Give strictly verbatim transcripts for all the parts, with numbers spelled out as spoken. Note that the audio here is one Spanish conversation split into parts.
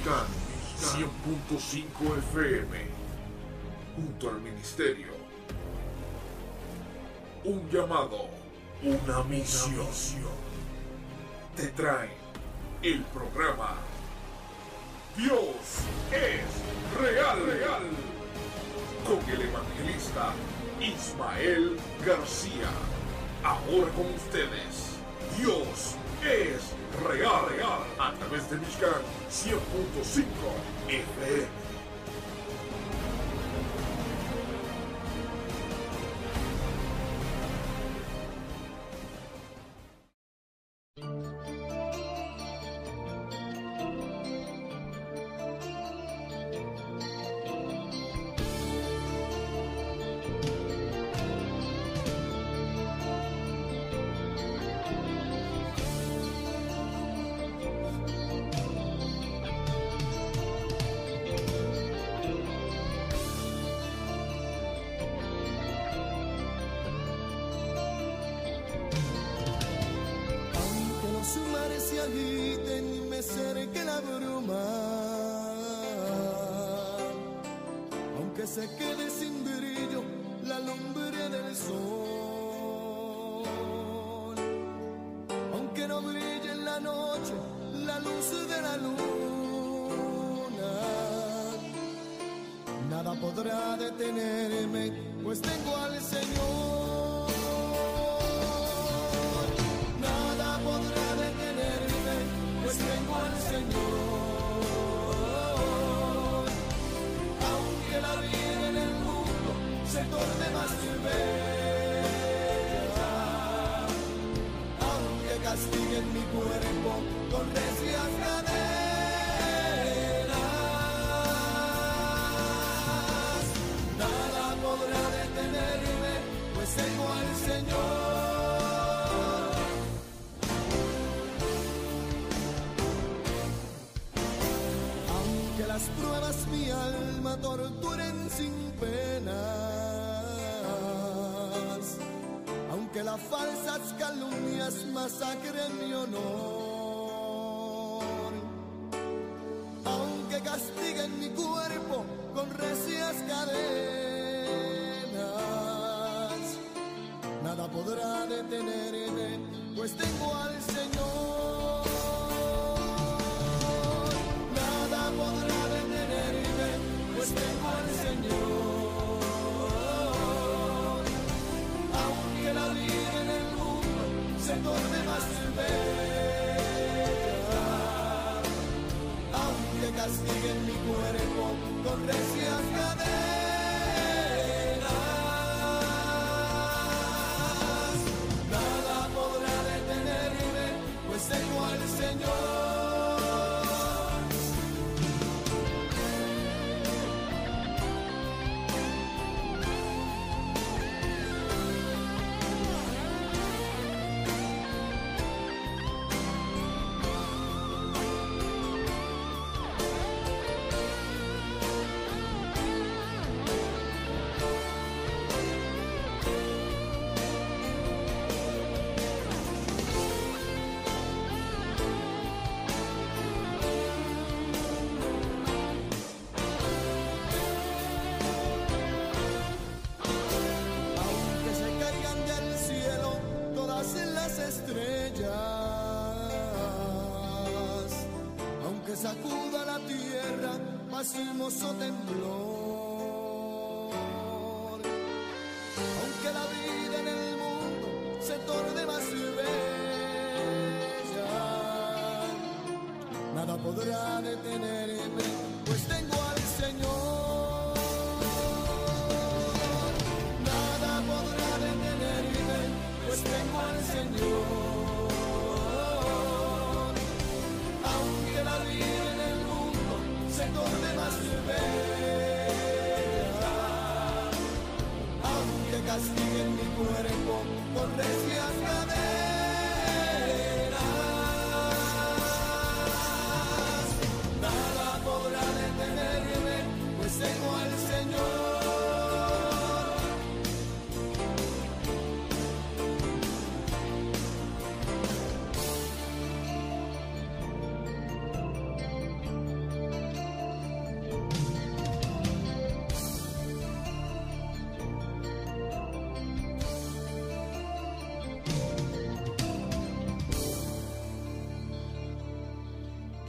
Mixcan cien punto cinco F M, junto al ministerio. Un llamado, una misión. Te traen el programa Dios es real, real, con el evangelista Ismael García. Ahora con ustedes, Dios es real, real, a través de Mixcan cien punto cinco F M. Se quede sin brillo la lumbre del sol, aunque no brille en la noche la luz de la luna, nada podrá detenerme, pues tengo al Señor. Nada podrá detenerme, pues tengo al Señor. La vida en el mundo se torne más bella, aunque castiguen mi cuerpo con recias cadenas, nada podrá detenerme, pues tengo al Señor. Aunque las pruebas mi alma torturen sin penas, aunque las falsas calumnias masacren mi honor, aunque castiguen mi cuerpo con recias cadenas, nada podrá detenerme, pues tengo al Señor. Nada podrá detenerme, pues tengo al Señor. Aunque la vida en el mundo se torne más bella, aunque castiguen mi cuerpo con recias cadenas, nada podrá detenerme, pues tengo al Señor. Estrellas, aunque sacuda la tierra más hermoso temblor, aunque la vida en el mundo se torne más bella, nada podrá detenerme, pues tengo al Señor. Nada podrá detenerme, pues tengo al Señor. Aunque la vida en el mundo se torne más bella, aunque castiguen mi cuerpo con recias cadenas, nada podrá detenerme, pues tengo al Señor.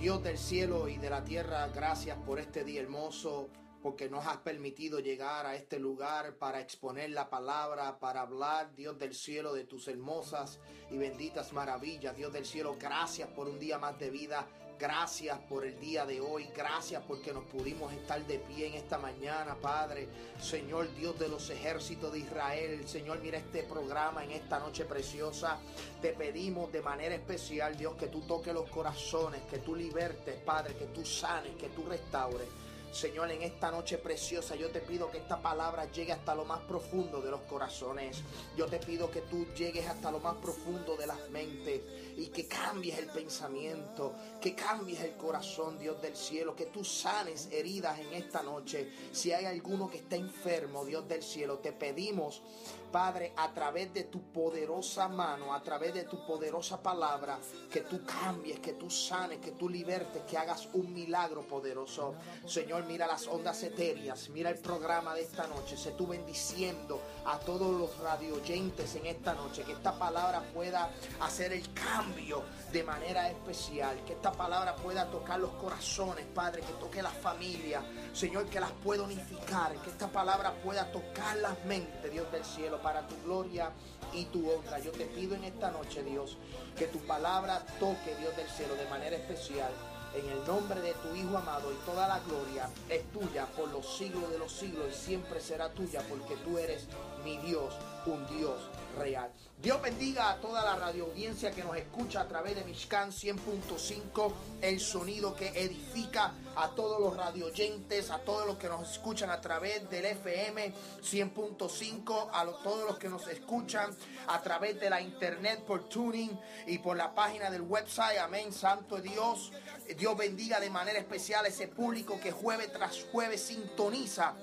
Dios del cielo y de la tierra, gracias por este día hermoso, porque nos has permitido llegar a este lugar para exponer la palabra, para hablar, Dios del cielo, de tus hermosas y benditas maravillas. Dios del cielo, gracias por un día más de vida. Gracias por el día de hoy, gracias porque nos pudimos estar de pie en esta mañana, Padre. Señor Dios de los ejércitos de Israel, Señor, mira este programa en esta noche preciosa. Te pedimos de manera especial, Dios, que tú toques los corazones, que tú libertes, Padre, que tú sanes, que tú restaures. Señor, en esta noche preciosa yo te pido que esta palabra llegue hasta lo más profundo de los corazones. Yo te pido que tú llegues hasta lo más profundo de las mentes y que cambies el pensamiento, que cambies el corazón, Dios del cielo, que tú sanes heridas en esta noche. Si hay alguno que está enfermo, Dios del cielo, te pedimos, Padre, a través de tu poderosa mano, a través de tu poderosa palabra, que tú cambies, que tú sanes, que tú libertes, que hagas un milagro poderoso. Señor, mira las ondas etéreas, mira el programa de esta noche. Sé tú bendiciendo a todos los radioyentes en esta noche, que esta palabra pueda hacer el cambio de manera especial, que esta palabra pueda tocar los corazones, Padre, que toque las familias, Señor, que las pueda unificar, que esta palabra pueda tocar las mentes, Dios del cielo, para tu gloria y tu honra. Yo te pido en esta noche, Dios, que tu palabra toque, Dios del cielo, de manera especial. En el nombre de tu Hijo amado, y toda la gloria es tuya por los siglos de los siglos y siempre será tuya, porque tú eres mi Dios, un Dios real. Dios bendiga a toda la radio audiencia que nos escucha a través de Mishkan cien punto cinco, el sonido que edifica, a todos los radio oyentes, a todos los que nos escuchan a través del F M cien punto cinco, a los, todos los que nos escuchan a través de la internet por Tuning y por la página del website. Amén, santo Dios. Dios bendiga de manera especial a ese público que jueves tras jueves sintoniza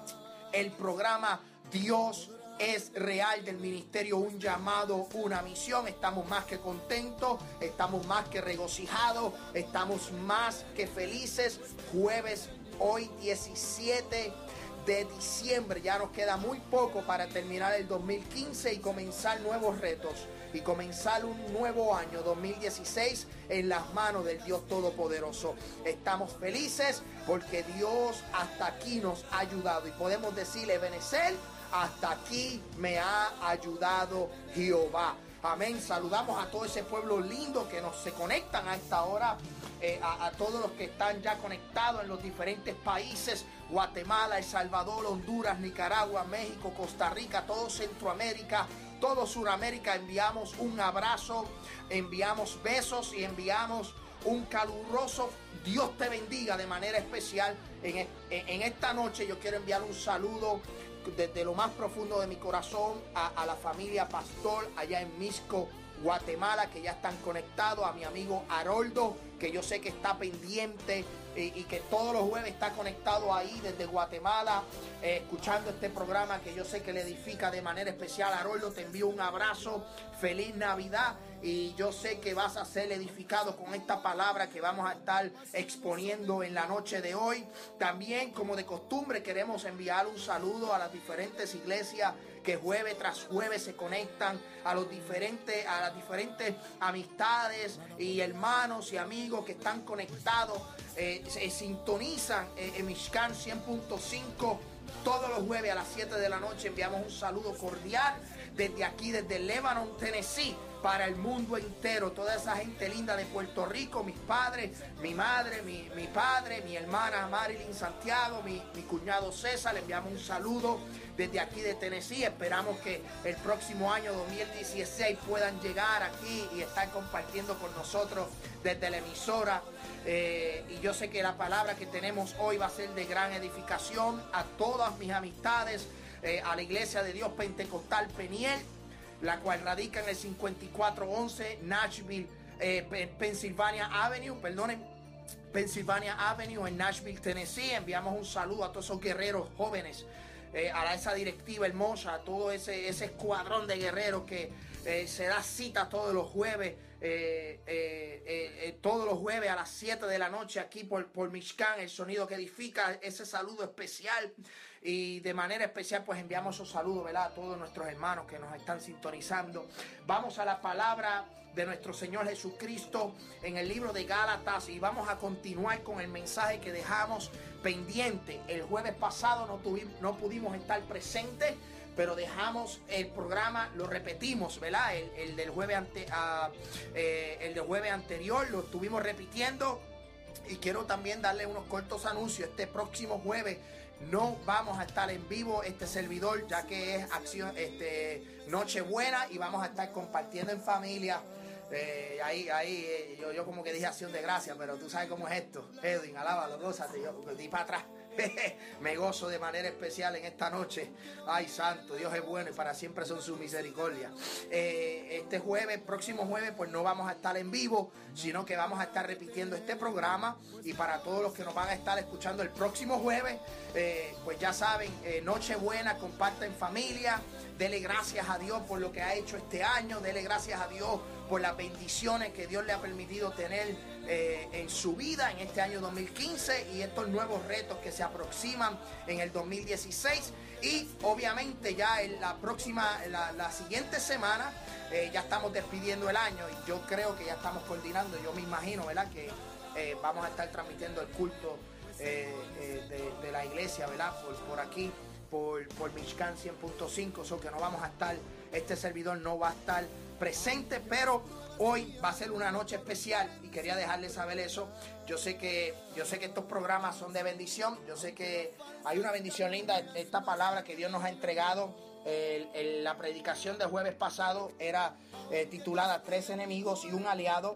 el programa Dios es real del ministerio Un Llamado, Una Misión. Estamos más que contentos, estamos más que regocijados, estamos más que felices. Jueves, hoy diecisiete de diciembre, ya nos queda muy poco para terminar el dos mil quince y comenzar nuevos retos y comenzar un nuevo año dos mil dieciséis en las manos del Dios Todopoderoso. Estamos felices porque Dios hasta aquí nos ha ayudado y podemos decirle, Ebenezer, hasta aquí me ha ayudado Jehová. Amén. Saludamos a todo ese pueblo lindo que nos se conectan a esta hora. Eh, a, a todos los que están ya conectados en los diferentes países, Guatemala, El Salvador, Honduras, Nicaragua, México, Costa Rica, todo Centroamérica, todo Suramérica. Enviamos un abrazo, enviamos besos y enviamos un caluroso Dios te bendiga de manera especial. En, en esta noche yo quiero enviar un saludo desde lo más profundo de mi corazón a, a la familia Pastor allá en Misco, Guatemala, que ya están conectados, a mi amigo Haroldo, que yo sé que está pendiente y, y que todos los jueves está conectado ahí desde Guatemala, eh, escuchando este programa que yo sé que le edifica de manera especial. Haroldo, te envío un abrazo, feliz Navidad, y yo sé que vas a ser edificado con esta palabra que vamos a estar exponiendo en la noche de hoy. También, como de costumbre, queremos enviar un saludo a las diferentes iglesias que jueves tras jueves se conectan, a los diferentes, a las diferentes amistades y hermanos y amigos que están conectados, eh, se sintonizan eh, en Mishkan cien punto cinco todos los jueves a las siete de la noche. Enviamos un saludo cordial desde aquí, desde Lebanon, Tennessee, para el mundo entero. Toda esa gente linda de Puerto Rico, mis padres, mi madre, mi, mi padre, mi hermana Marilyn Santiago, mi, mi cuñado César, le enviamos un saludo desde aquí de Tennessee. Esperamos que el próximo año dos mil dieciséis puedan llegar aquí y estar compartiendo con nosotros desde la emisora. Eh, y yo sé que la palabra que tenemos hoy va a ser de gran edificación a todas mis amistades, eh, a la Iglesia de Dios Pentecostal Peniel, la cual radica en el cincuenta y cuatro once Nashville, eh, Pennsylvania Avenue, perdonen, Pennsylvania Avenue en Nashville, Tennessee. Enviamos un saludo a todos esos guerreros jóvenes, eh, a esa directiva hermosa, a todo ese, ese escuadrón de guerreros que eh, se da cita todos los jueves eh, eh, eh, eh, todos los jueves a las siete de la noche aquí por, por Mishkan, el sonido que edifica, ese saludo especial. Y de manera especial pues enviamos esos saludos, ¿verdad?, a todos nuestros hermanos que nos están sintonizando. Vamos a la palabra de nuestro Señor Jesucristo en el libro de Gálatas y vamos a continuar con el mensaje que dejamos pendiente. El jueves pasado no, tuvimos, no pudimos estar presentes, pero dejamos el programa, lo repetimos, ¿verdad? El, el del jueves ante, uh, eh, el del jueves anterior lo estuvimos repitiendo. Y quiero también darle unos cortos anuncios. Este próximo jueves no vamos a estar en vivo este servidor, ya que es acción, este, Nochebuena, y vamos a estar compartiendo en familia. Eh, ahí, ahí, eh, yo, yo como que dije acción de gracia, pero tú sabes cómo es esto. Edwin, alábalo, gózate, yo di para atrás. Me gozo de manera especial en esta noche. Ay, santo, Dios es bueno y para siempre son sus misericordias. Eh, este jueves, próximo jueves, pues no vamos a estar en vivo, sino que vamos a estar repitiendo este programa. Y para todos los que nos van a estar escuchando el próximo jueves, eh, pues ya saben, eh, Nochebuena, comparten familia, dele gracias a Dios por lo que ha hecho este año, dele gracias a Dios por las bendiciones que Dios le ha permitido tener eh, en su vida en este año dos mil quince y estos nuevos retos que se aproximan en el dos mil dieciséis. Y obviamente ya en la próxima, la, la siguiente semana eh, ya estamos despidiendo el año y yo creo que ya estamos coordinando, yo me imagino, ¿verdad?, que eh, vamos a estar transmitiendo el culto eh, eh, de, de la iglesia, ¿verdad?, por, por aquí, por, por Mishkan cien punto cinco, o so que no vamos a estar, este servidor no va a estar presente, pero hoy va a ser una noche especial y quería dejarles saber eso. Yo sé que yo sé que estos programas son de bendición, yo sé que hay una bendición linda, esta palabra que Dios nos ha entregado. El, el, la predicación del jueves pasado era eh, titulada Tres enemigos y un aliado,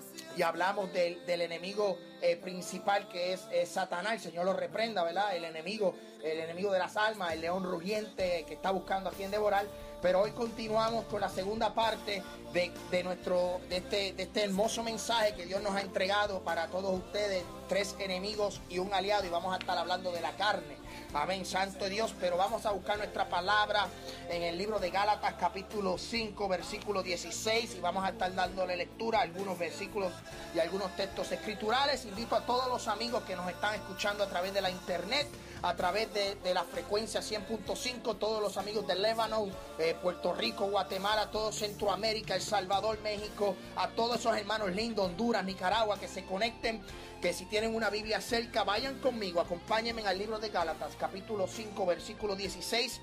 y hablamos del, del enemigo eh, principal, que es, es Satanás. El Señor lo reprenda, ¿verdad? El enemigo, el enemigo de las almas, el león rugiente que está buscando a quien devorar. Pero hoy continuamos con la segunda parte de, de, nuestro, de, este, de este hermoso mensaje que Dios nos ha entregado para todos ustedes, tres enemigos y un aliado, y vamos a estar hablando de la carne. Amén, santo Dios. Pero vamos a buscar nuestra palabra en el libro de Gálatas capítulo cinco, versículo dieciséis, y vamos a estar dándole lectura a algunos versículos y algunos textos escriturales. Invito a todos los amigos que nos están escuchando a través de la internet, a través de, de la frecuencia cien punto cinco, todos los amigos de Líbano, eh, Puerto Rico, Guatemala, todo Centroamérica, El Salvador, México, a todos esos hermanos lindos, Honduras, Nicaragua, que se conecten, que si tienen una Biblia cerca, vayan conmigo, acompáñenme al libro de Gálatas, capítulo cinco, versículo dieciséis,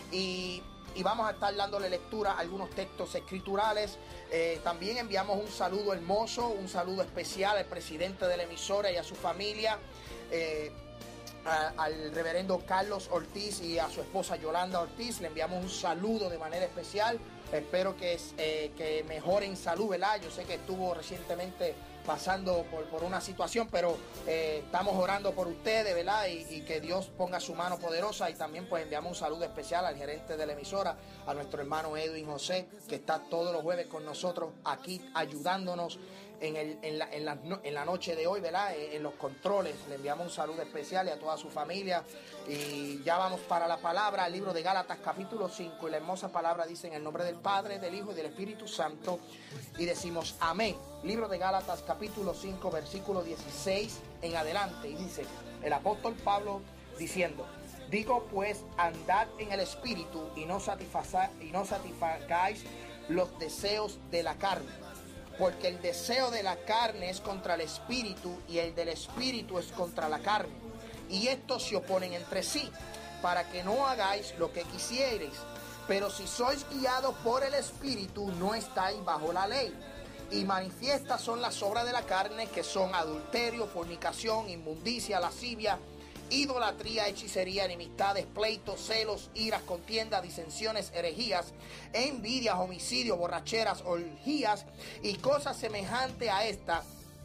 y, y vamos a estar dándole lectura a algunos textos escriturales. Eh, también enviamos un saludo hermoso, un saludo especial al presidente de la emisora y a su familia, eh, A, al reverendo Carlos Ortiz y a su esposa Yolanda Ortiz. Le enviamos un saludo de manera especial. Espero que, eh, que mejore en salud, ¿verdad? Yo sé que estuvo recientemente pasando por, por una situación, pero eh, estamos orando por ustedes, ¿verdad? Y, y que Dios ponga su mano poderosa. Y también pues enviamos un saludo especial al gerente de la emisora, a nuestro hermano Edwin José, que está todos los jueves con nosotros aquí ayudándonos en, el, en, la, en, la, en la noche de hoy, ¿verdad? En los controles. Le enviamos un saludo especial y a toda su familia. Y ya vamos para la palabra, el libro de Gálatas capítulo cinco, y la hermosa palabra dice: en el nombre del Padre, del Hijo y del Espíritu Santo, y decimos amén. Libro de Gálatas capítulo cinco, versículo dieciséis en adelante, y dice el apóstol Pablo diciendo: digo pues, andad en el Espíritu y no, y no satisfagáis los deseos de la carne, porque el deseo de la carne es contra el Espíritu y el del Espíritu es contra la carne, y estos se oponen entre sí, para que no hagáis lo que quisierais. Pero si sois guiados por el Espíritu, no estáis bajo la ley. Y manifiestas son las obras de la carne, que son adulterio, fornicación, inmundicia, lascivia, idolatría, hechicería, enemistades, pleitos, celos, iras, contiendas, disensiones, herejías, envidias, homicidios, borracheras, orgías y cosas semejantes a esta,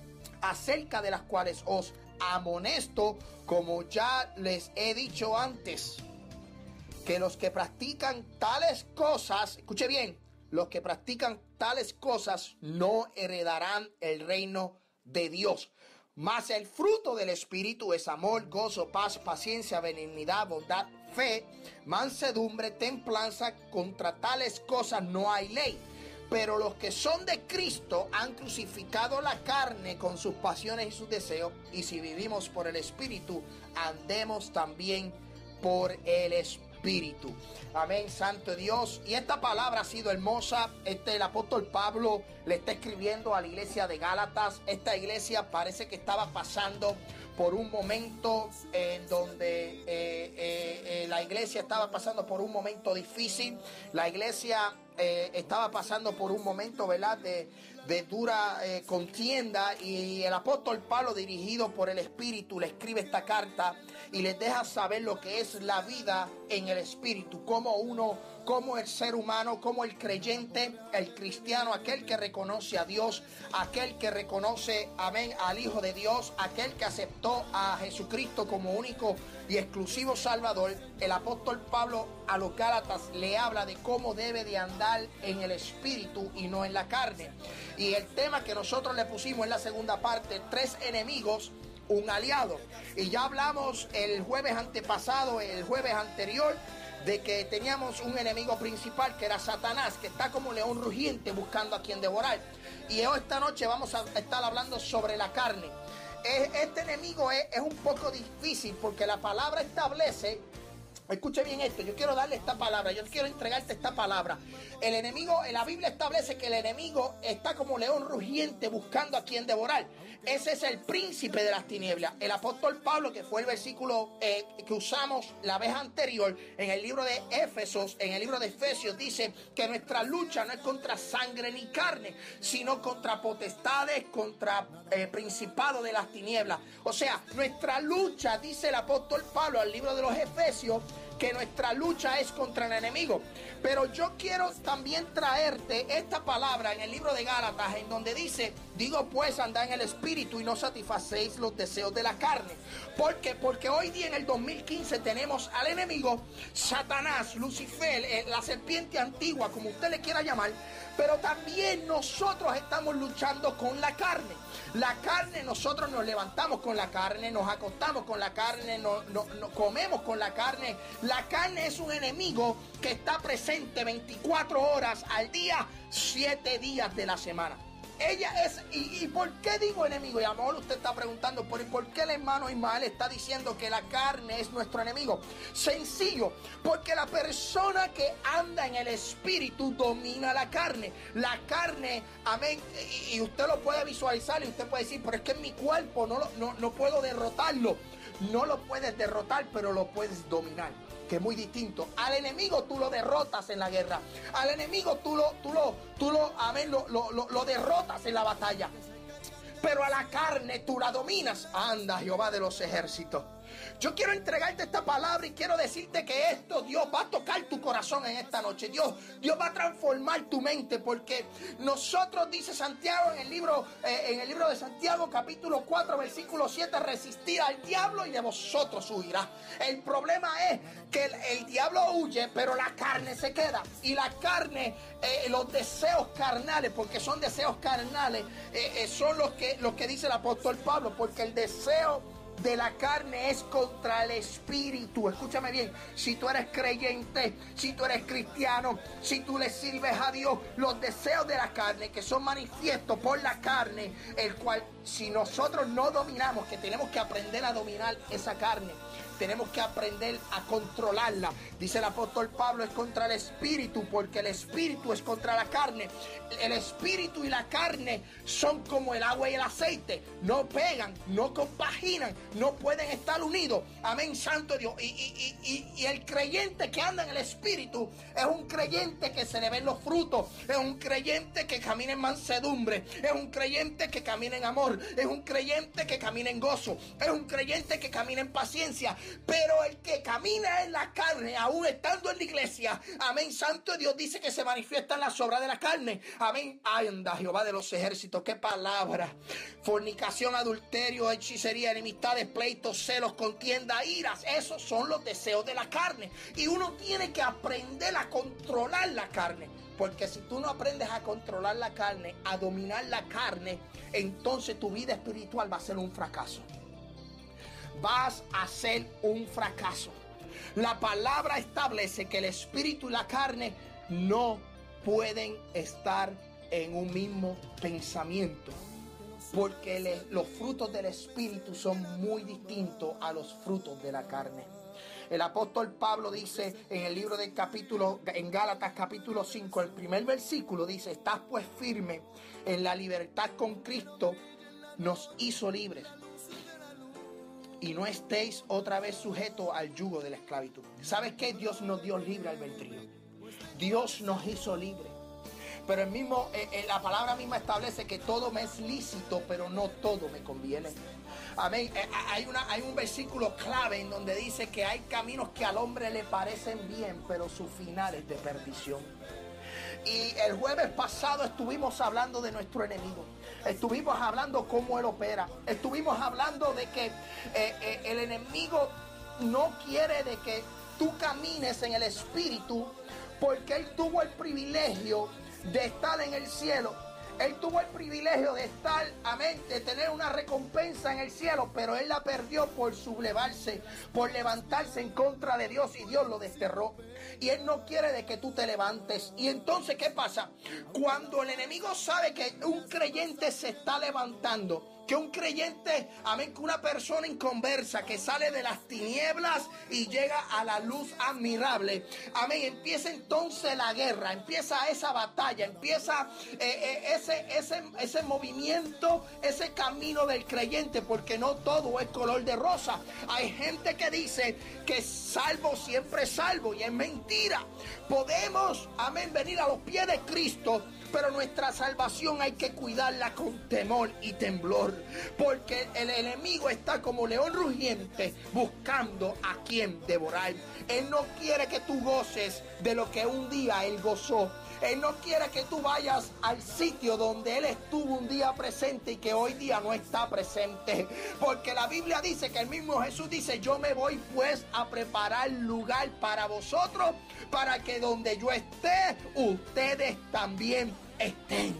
acerca de las cuales os amonesto, como ya les he dicho antes, que los que practican tales cosas, escuche bien, los que practican tales cosas no heredarán el reino de Dios. Mas el fruto del Espíritu es amor, gozo, paz, paciencia, benignidad, bondad, fe, mansedumbre, templanza. Contra tales cosas no hay ley. Pero los que son de Cristo han crucificado la carne con sus pasiones y sus deseos. Y si vivimos por el Espíritu, andemos también por el Espíritu. Amén, santo Dios. Y esta palabra ha sido hermosa. Este, el apóstol Pablo le está escribiendo a la iglesia de Gálatas. Esta iglesia parece que estaba pasando por un momento en donde eh, eh, eh, la iglesia estaba pasando por un momento difícil. La iglesia eh, estaba pasando por un momento, ¿verdad?, de, de dura eh, contienda, y el apóstol Pablo, dirigido por el Espíritu, le escribe esta carta y les deja saber lo que es la vida en el Espíritu, cómo uno, cómo el ser humano, cómo el creyente, el cristiano, aquel que reconoce a Dios, aquel que reconoce, amén, al Hijo de Dios, aquel que aceptó a Jesucristo como único y exclusivo Salvador. El apóstol Pablo a los Gálatas le habla de cómo debe de andar en el Espíritu y no en la carne. Y el tema que nosotros le pusimos en la segunda parte, tres enemigos, un aliado. Y ya hablamos el jueves antepasado, el jueves anterior, de que teníamos un enemigo principal que era Satanás, que está como león rugiente buscando a quien devorar. Y hoy, esta noche, vamos a estar hablando sobre la carne. Este enemigo es, es un poco difícil porque la palabra establece, escuche bien esto, yo quiero darle esta palabra, yo quiero entregarte esta palabra. El enemigo, en la Biblia establece que el enemigo está como león rugiente buscando a quien devorar. Ese es el príncipe de las tinieblas. El apóstol Pablo, que fue el versículo eh, que usamos la vez anterior en el libro de Éfesos, en el libro de Efesios, dice que nuestra lucha no es contra sangre ni carne, sino contra potestades, contra eh, principados de las tinieblas. O sea, nuestra lucha, dice el apóstol Pablo al libro de los Efesios, que nuestra lucha es contra el enemigo. Pero yo quiero también traerte esta palabra en el libro de Gálatas, en donde dice: digo pues, andad en el Espíritu y no satisfacéis los deseos de la carne. ¿Por qué? Porque hoy día, en el dos mil quince, tenemos al enemigo Satanás, Lucifer, eh, la serpiente antigua, como usted le quiera llamar. Pero también nosotros estamos luchando con la carne. La carne, nosotros nos levantamos con la carne, nos acostamos con la carne, no, no, no, comemos con la carne. La carne es un enemigo que está presente veinticuatro horas al día, siete días de la semana. Ella es, y, y ¿por qué digo enemigo? Y a lo mejor usted está preguntando, ¿por, ¿por qué el hermano Ismael está diciendo que la carne es nuestro enemigo? Sencillo, porque la persona que anda en el Espíritu domina la carne. La carne, amén, y, y usted lo puede visualizar y usted puede decir, pero es que en mi cuerpo no, lo, no, no puedo derrotarlo. No lo puedes derrotar, pero lo puedes dominar, que es muy distinto. Al enemigo tú lo derrotas en la guerra. Al enemigo tú lo, tú lo, tú lo, amén, lo, lo, lo, lo derrotas en la batalla. Pero a la carne tú la dominas. Anda, Jehová de los ejércitos. Yo quiero entregarte esta palabra y quiero decirte que esto, Dios va a tocar tu corazón en esta noche. Dios, Dios va a transformar tu mente, porque nosotros, dice Santiago en el libro, eh, en el libro de Santiago, capítulo cuatro, versículo siete, resistir al diablo y de vosotros huirá. El problema es que el, el diablo huye, pero la carne se queda. Y la carne, eh, los deseos carnales, porque son deseos carnales, eh, eh, son los que, los que dice el apóstol Pablo, porque el deseo de la carne es contra el Espíritu. Escúchame bien, si tú eres creyente, si tú eres cristiano, si tú le sirves a Dios, los deseos de la carne que son manifiestos por la carne, el cual si nosotros no dominamos, que tenemos que aprender a dominar esa carne, tenemos que aprender a controlarla. Dice el apóstol Pablo, es contra el Espíritu, porque el Espíritu es contra la carne. El Espíritu y la carne son como el agua y el aceite. No pegan, no compaginan, no pueden estar unidos. Amén, santo Dios. Y, y, y, y el creyente que anda en el Espíritu es un creyente que se le ven los frutos. Es un creyente que camina en mansedumbre. Es un creyente que camina en amor. Es un creyente que camina en gozo. Es un creyente que camina en paciencia. Pero el que camina en la carne, aún estando en la iglesia, amén, santo Dios, dice que se manifiestan las obras de la carne. Amén, anda, Jehová de los ejércitos, qué palabra. Fornicación, adulterio, hechicería, enemistades, pleitos, celos, contienda, iras. Esos son los deseos de la carne. Y uno tiene que aprender a controlar la carne. Porque si tú no aprendes a controlar la carne, a dominar la carne, entonces tu vida espiritual va a ser un fracaso. Vas a ser un fracaso. La palabra establece que el espíritu y la carne no pueden estar en un mismo pensamiento, porque le, los frutos del Espíritu son muy distintos a los frutos de la carne. El apóstol Pablo dice en el libro del capítulo, en Gálatas capítulo cinco, el primer versículo dice: estás pues firme en la libertad con Cristo nos hizo libres, y no estéis otra vez sujetos al yugo de la esclavitud. ¿Sabes qué? Dios nos dio libre albedrío. Dios nos hizo libres. Pero el mismo, eh, eh, la palabra misma establece que todo me es lícito, pero no todo me conviene. Amén. Eh, hay, una, hay un versículo clave en donde dice que hay caminos que al hombre le parecen bien, pero su final es de perdición. Y el jueves pasado estuvimos hablando de nuestro enemigo. Estuvimos hablando cómo él opera. Estuvimos hablando de que eh, eh, el enemigo no quiere de que tú camines en el Espíritu, porque él tuvo el privilegio de estar en el cielo. Él tuvo el privilegio de estar, amén, de tener una recompensa en el cielo, pero él la perdió por sublevarse, por levantarse en contra de Dios, y Dios lo desterró. Y él no quiere de que tú te levantes. Y entonces, ¿qué pasa? Cuando el enemigo sabe que un creyente se está levantando, que un creyente, amén, que una persona inconversa que sale de las tinieblas y llega a la luz admirable, amén, empieza entonces la guerra, empieza esa batalla, empieza eh, eh, ese, ese, ese movimiento, ese camino del creyente, porque no todo es color de rosa. Hay gente que dice que salvo siempre salvo, y es mentira. Podemos, amén, venir a los pies de Cristo, pero nuestra salvación hay que cuidarla con temor y temblor, porque el enemigo está como león rugiente buscando a quien devorar. Él no quiere que tú goces de lo que un día él gozó. Él no quiere que tú vayas al sitio donde él estuvo un día presente y que hoy día no está presente. Porque la Biblia dice que el mismo Jesús dice: yo me voy pues a preparar lugar para vosotros, para que donde yo esté, ustedes también estén.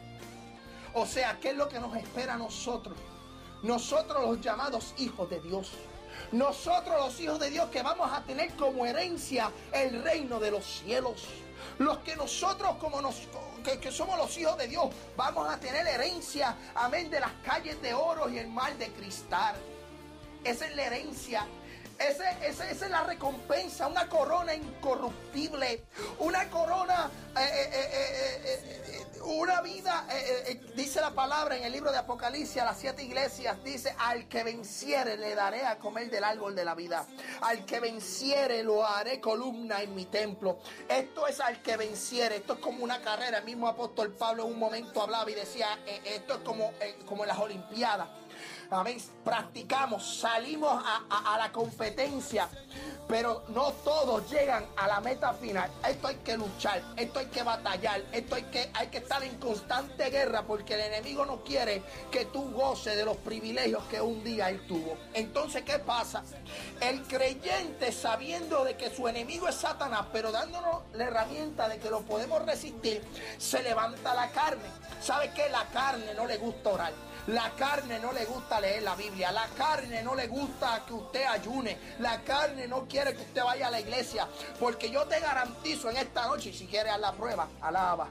O sea, ¿qué es lo que nos espera a nosotros? Nosotros, los llamados hijos de Dios. Nosotros, los hijos de Dios, que vamos a tener como herencia el reino de los cielos. Los que nosotros, como nos, que, que somos los hijos de Dios, vamos a tener herencia, amén, de las calles de oro y el mar de cristal. Esa es la herencia. Ese, ese, esa es la recompensa, una corona incorruptible, una corona, eh, eh, eh, eh, eh, una vida, eh, eh, dice la palabra en el libro de Apocalipsis a las siete iglesias, dice: al que venciere le daré a comer del árbol de la vida, al que venciere lo haré columna en mi templo. Esto es al que venciere, esto es como una carrera. El mismo apóstol Pablo en un momento hablaba y decía, eh, esto es como, eh, como en las Olimpiadas. Amén. Practicamos, salimos a, a, a la competencia, pero no todos llegan a la meta final. Esto hay que luchar, esto hay que batallar, esto hay que, hay que estar en constante guerra, porque el enemigo no quiere que tú goces de los privilegios que un día él tuvo. Entonces, ¿qué pasa? El creyente, sabiendo de que su enemigo es Satanás, pero dándonos la herramienta de que lo podemos resistir, se levanta la carne. ¿Sabe qué? La carne no le gusta orar. La carne no le gusta leer la Biblia. La carne no le gusta que usted ayune. La carne no quiere que usted vaya a la iglesia. Porque yo te garantizo en esta noche, y si quieres a la prueba, alaba.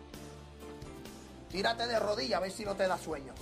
Tírate de rodillas a ver si no te da sueño.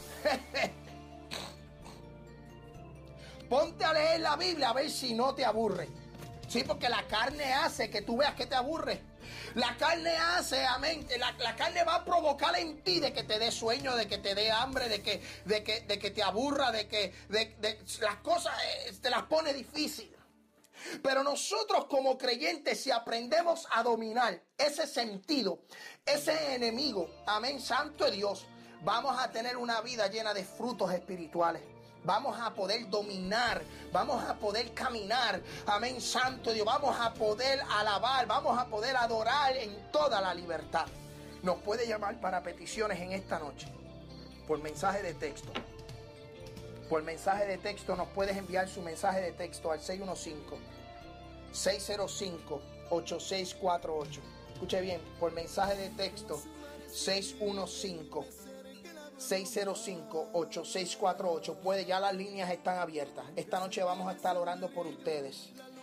Ponte a leer la Biblia a ver si no te aburre. Sí, porque la carne hace que tú veas que te aburre. La carne hace, amén, la, la carne va a provocar en ti de que te dé sueño, de que te dé hambre, de que, de que, de que te aburra, de que de, de, las cosas eh, te las pone difícil. Pero nosotros como creyentes, si aprendemos a dominar ese sentido, ese enemigo, amén, santo de Dios, vamos a tener una vida llena de frutos espirituales. Vamos a poder dominar, vamos a poder caminar, amén, santo Dios, vamos a poder alabar, vamos a poder adorar en toda la libertad. Nos puede llamar para peticiones en esta noche, por mensaje de texto. Por mensaje de texto nos puedes enviar su mensaje de texto al seis uno cinco, seis cero cinco, ocho seis cuatro ocho. Escuche bien, por mensaje de texto seis uno cinco, seis cero cinco, ocho seis cuatro ocho. Puede, ya las líneas están abiertas. Esta noche vamos a estar orando por ustedes.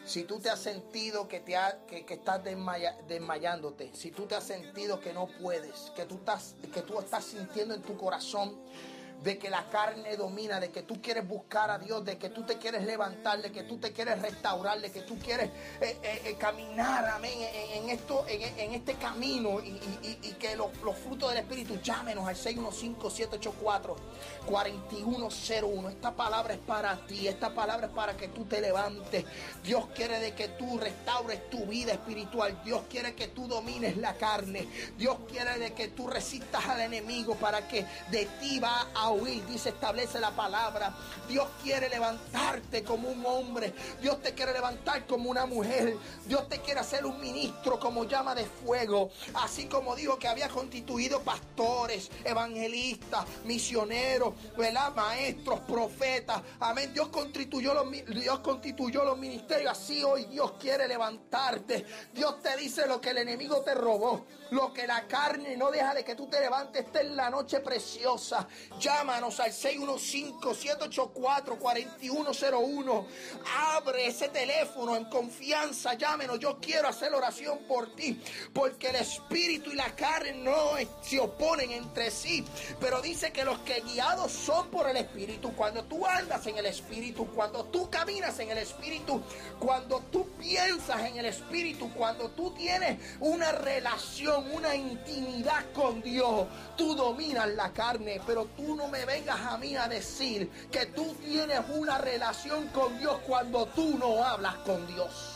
Si tú te has sentido que, te ha, que, que estás desmaya, desmayándote, si tú te has sentido que no puedes, que tú, estás, que tú estás sintiendo en tu corazón de que la carne domina, de que tú quieres buscar a Dios, de que tú te quieres levantar, de que tú te quieres restaurar, de que tú quieres eh, eh, eh, caminar, amén, en, en, esto, en, en este camino y, y, y que los, los frutos del Espíritu, llámenos al seis uno cinco, siete ocho cuatro, cuatro uno cero uno. Esta palabra es para ti, esta palabra es para que tú te levantes. Dios quiere de que tú restaures tu vida espiritual. Dios quiere que tú domines la carne. Dios quiere de que tú resistas al enemigo para que de ti va a huir, dice, establece la palabra. Dios quiere levantarte como un hombre. Dios te quiere levantar como una mujer. Dios te quiere hacer un ministro como llama de fuego. Así como dijo que había constituido pastores, evangelistas, misioneros, ¿verdad? Maestros, profetas. Amén. Dios constituyó los, Dios constituyó los ministerios. Así hoy Dios quiere levantarte. Dios te dice lo que el enemigo te robó, lo que la carne no deja de que tú te levantes. Esta es la noche preciosa. Llámanos al seis uno cinco, siete ocho cuatro, cuatro uno cero uno. Abre ese teléfono en confianza. Llámenos. Yo quiero hacer oración por ti, porque el espíritu y la carne no se oponen entre sí, pero dice que los que guiados son por el espíritu, cuando tú andas en el espíritu, cuando tú caminas en el espíritu, cuando tú piensas en el espíritu, cuando tú tienes una relación, una intimidad con Dios, tú dominas la carne. Pero tú no me vengas a mí a decir que tú tienes una relación con Dios cuando tú no hablas con Dios.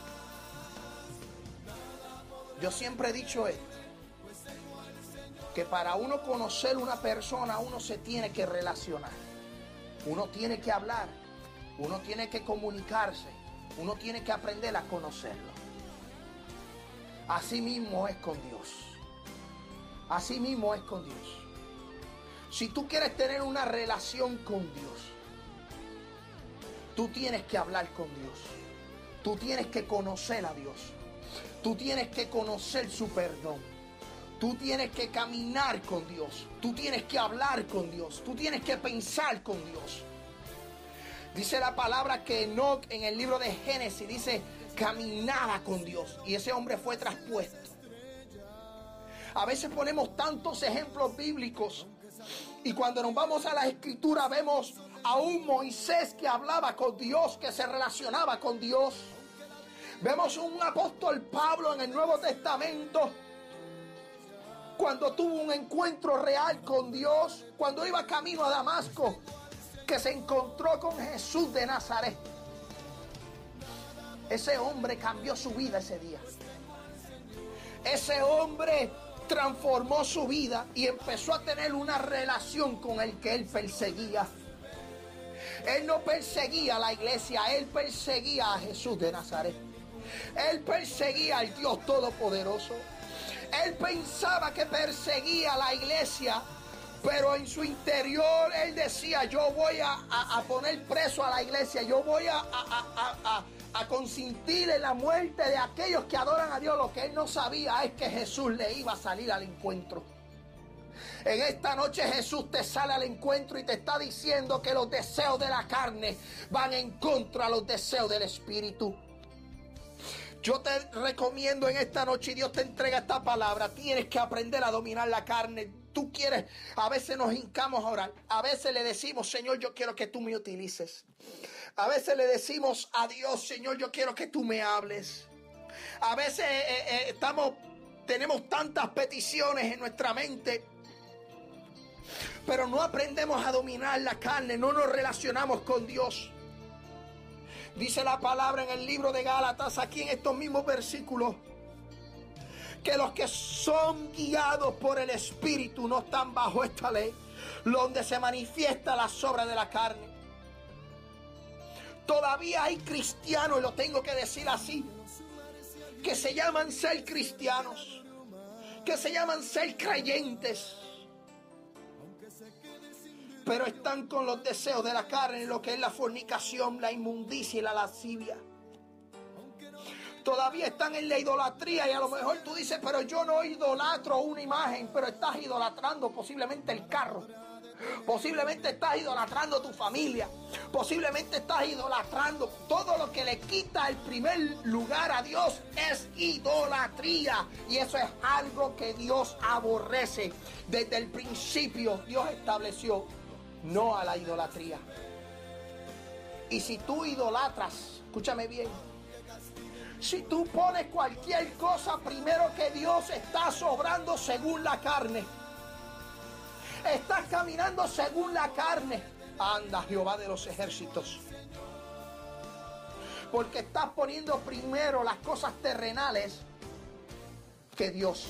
Yo siempre he dicho esto, que para uno conocer una persona, uno se tiene que relacionar, uno tiene que hablar, uno tiene que comunicarse, uno tiene que aprender a conocerlo. Así mismo es con Dios. Así mismo es con Dios. Si tú quieres tener una relación con Dios, tú tienes que hablar con Dios. Tú tienes que conocer a Dios. Tú tienes que conocer su perdón. Tú tienes que caminar con Dios. Tú tienes que hablar con Dios. Tú tienes que pensar con Dios. Dice la palabra que Enoc en el libro de Génesis dice, caminaba con Dios. Y ese hombre fue traspuesto. A veces ponemos tantos ejemplos bíblicos y cuando nos vamos a la escritura vemos a un Moisés que hablaba con Dios, que se relacionaba con Dios. Vemos un apóstol Pablo en el Nuevo Testamento cuando tuvo un encuentro real con Dios, cuando iba camino a Damasco, que se encontró con Jesús de Nazaret. Ese hombre cambió su vida ese día. Ese hombre transformó su vida y empezó a tener una relación con el que él perseguía. Él no perseguía a la iglesia, él perseguía a Jesús de Nazaret. Él perseguía al Dios Todopoderoso. Él pensaba que perseguía a la iglesia, pero en su interior él decía, yo voy a, a, a poner preso a la iglesia, yo voy a, a, a, a, a consentir en la muerte de aquellos que adoran a Dios. Lo que él no sabía es que Jesús le iba a salir al encuentro. En esta noche Jesús te sale al encuentro y te está diciendo que los deseos de la carne van en contra de los deseos del Espíritu. Yo te recomiendo en esta noche, y Dios te entrega esta palabra, tienes que aprender a dominar la carne. Tú quieres, a veces nos hincamos a orar, a veces le decimos, Señor, yo quiero que tú me utilices. A veces le decimos a Dios, Señor, yo quiero que tú me hables. A veces eh, eh, estamos, tenemos tantas peticiones en nuestra mente, pero no aprendemos a dominar la carne, no nos relacionamos con Dios. Dice la palabra en el libro de Gálatas, aquí en estos mismos versículos, que los que son guiados por el Espíritu no están bajo esta ley, donde se manifiesta la obra de la carne. Todavía hay cristianos, y lo tengo que decir así, que se llaman ser cristianos, que se llaman ser creyentes, pero están con los deseos de la carne, lo que es la fornicación, la inmundicia y la lascivia. Todavía están en la idolatría y a lo mejor tú dices, pero yo no idolatro una imagen, pero estás idolatrando posiblemente el carro. Posiblemente estás idolatrando tu familia. Posiblemente estás idolatrando. Todo lo que le quita el primer lugar a Dios es idolatría. Y eso es algo que Dios aborrece. Desde el principio Dios estableció no a la idolatría. Y si tú idolatras, escúchame bien, si tú pones cualquier cosa primero que Dios, estás obrando según la carne. Estás caminando según la carne. Anda, Jehová de los ejércitos. Porque estás poniendo primero las cosas terrenales que Dios.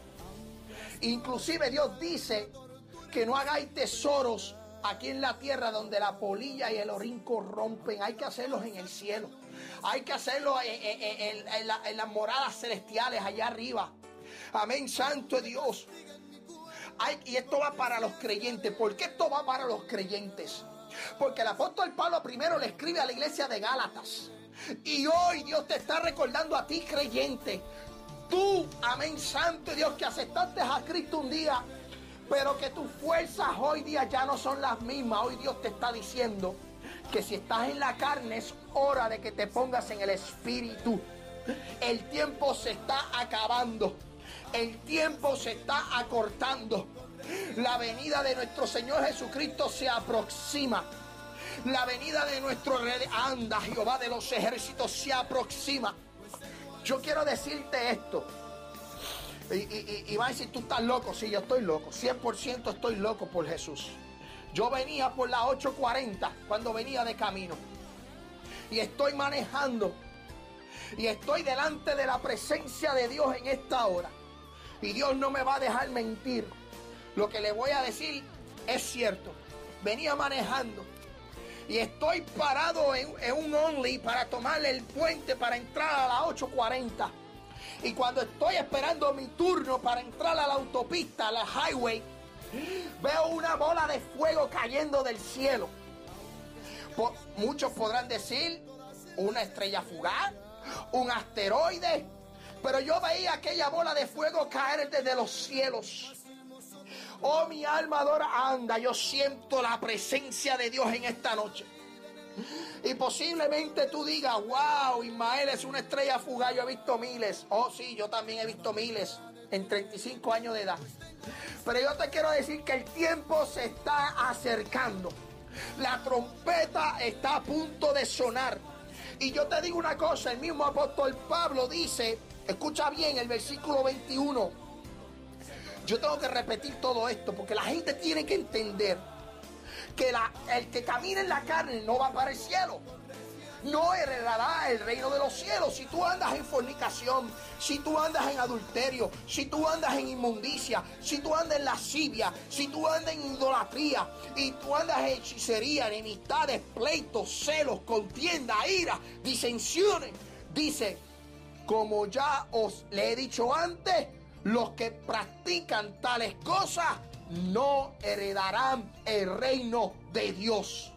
Inclusive Dios dice que no hagáis tesoros aquí en la tierra donde la polilla y el orín corrompen. Hay que hacerlos en el cielo. Hay que hacerlo en, en, en, en, la, en las moradas celestiales allá arriba. Amén, santo Dios. Hay, y esto va para los creyentes. ¿Por qué esto va para los creyentes? Porque el apóstol Pablo primero le escribe a la iglesia de Gálatas. Y hoy Dios te está recordando a ti, creyente. Tú, amén, santo Dios, que aceptaste a Cristo un día, pero que tus fuerzas hoy día ya no son las mismas. Hoy Dios te está diciendo que si estás en la carne es hora de que te pongas en el espíritu. El tiempo se está acabando. El tiempo se está acortando. La venida de nuestro Señor Jesucristo se aproxima. La venida de nuestro rey, anda, Jehová de los ejércitos, se aproxima. Yo quiero decirte esto. Y, y, y, y va a decir, tú estás loco. Sí, yo estoy loco. cien por ciento estoy loco por Jesús. Yo venía por la ocho cuarenta cuando venía de camino. Y estoy manejando. Y estoy delante de la presencia de Dios en esta hora. Y Dios no me va a dejar mentir. Lo que le voy a decir es cierto. Venía manejando. Y estoy parado en, en un only para tomarle el puente para entrar a la ocho cuarenta. Y cuando estoy esperando mi turno para entrar a la autopista, a la highway, veo una bola de fuego cayendo del cielo. Po- muchos podrán decir una estrella fugaz, un asteroide, pero yo veía aquella bola de fuego caer desde los cielos. Oh, mi alma adora, anda, yo siento la presencia de Dios en esta noche. Y posiblemente tú digas, wow, Ismael es una estrella fugaz, yo he visto miles. Oh, sí, yo también he visto miles en treinta y cinco años de edad. Pero yo te quiero decir que el tiempo se está acercando. La trompeta está a punto de sonar. Y yo te digo una cosa, el mismo apóstol Pablo dice, escucha bien el versículo veintiuno. Yo tengo que repetir todo esto porque la gente tiene que entender que la, el que camina en la carne no va para el cielo. No heredará el reino de los cielos. Si tú andas en fornicación, si tú andas en adulterio, si tú andas en inmundicia, si tú andas en lascivia, si tú andas en idolatría, y tú andas en hechicería, enemistades, pleitos, celos, contienda, ira, disensiones, dice, como ya os le he dicho antes, los que practican tales cosas no heredarán el reino de Dios.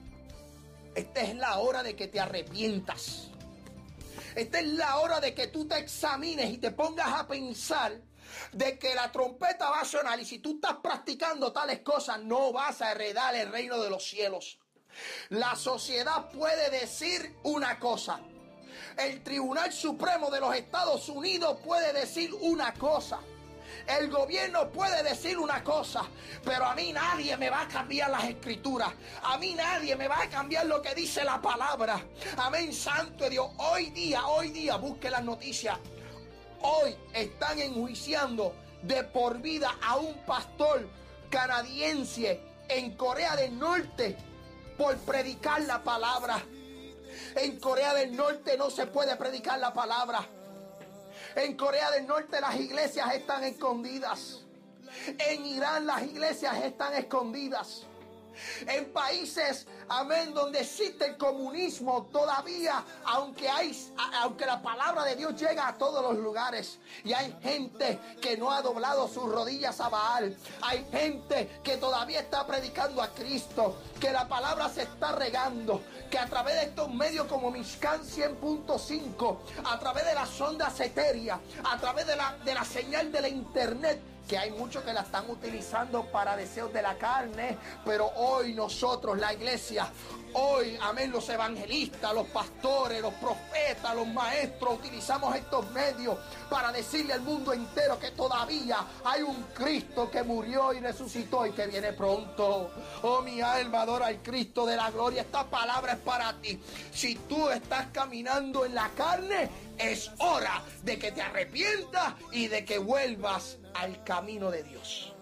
Esta es la hora de que te arrepientas. Esta es la hora de que tú te examines y te pongas a pensar de que la trompeta va a sonar y si tú estás practicando tales cosas no vas a heredar el reino de los cielos. La sociedad puede decir una cosa. El Tribunal Supremo de los Estados Unidos puede decir una cosa. El gobierno puede decir una cosa, pero a mí nadie me va a cambiar las escrituras. A mí nadie me va a cambiar lo que dice la palabra. Amén, santo Dios. Hoy día, hoy día, busque las noticias. Hoy están enjuiciando de por vida a un pastor canadiense en Corea del Norte por predicar la palabra. En Corea del Norte no se puede predicar la palabra. En Corea del Norte las iglesias están escondidas. En Irán las iglesias están escondidas. En países, amén, donde existe el comunismo todavía, aunque hay, aunque la palabra de Dios llega a todos los lugares, y hay gente que no ha doblado sus rodillas a Baal, hay gente que todavía está predicando a Cristo, que la palabra se está regando, que a través de estos medios como Mishkan cien punto cinco, a través de las ondas etéreas, a través de la, de la señal de la internet, que hay muchos que la están utilizando para deseos de la carne, pero hoy nosotros, la iglesia, hoy, amén, los evangelistas, los pastores, los profetas, los maestros, utilizamos estos medios para decirle al mundo entero que todavía hay un Cristo que murió y resucitó y que viene pronto. Oh, mi alma adora al Cristo de la gloria. Esta palabra es para ti. Si tú estás caminando en la carne, es hora de que te arrepientas y de que vuelvas al camino de Dios.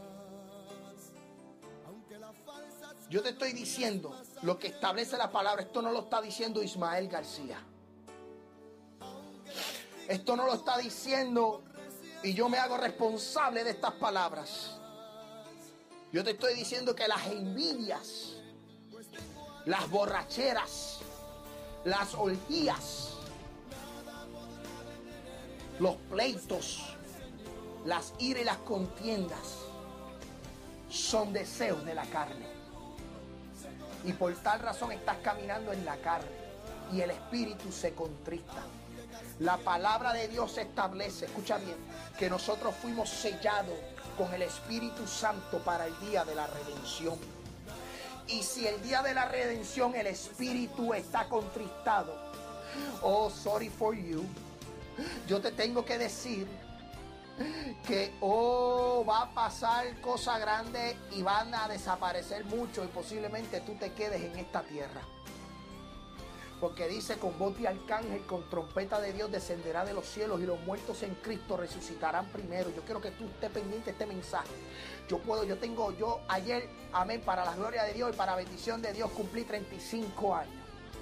Yo te estoy diciendo lo que establece la palabra. Esto no lo está diciendo Ismael García. Esto no lo está diciendo y yo me hago responsable de estas palabras. Yo te estoy diciendo que las envidias, las borracheras, las orgías, los pleitos, las iras y las contiendas son deseos de la carne. Y por tal razón estás caminando en la carne y el espíritu se contrista. La palabra de Dios establece, escucha bien, que nosotros fuimos sellados con el Espíritu Santo para el día de la redención. Y si el día de la redención el espíritu está contristado, oh, sorry for you, yo te tengo que decir que oh, va a pasar cosas grandes y van a desaparecer mucho y posiblemente tú te quedes en esta tierra. Porque dice, con voz de arcángel, con trompeta de Dios descenderá de los cielos y los muertos en Cristo resucitarán primero. Yo quiero que tú estés pendiente de este mensaje. Yo puedo, yo tengo, yo ayer, amén, para la gloria de Dios y para la bendición de Dios cumplí treinta y cinco años.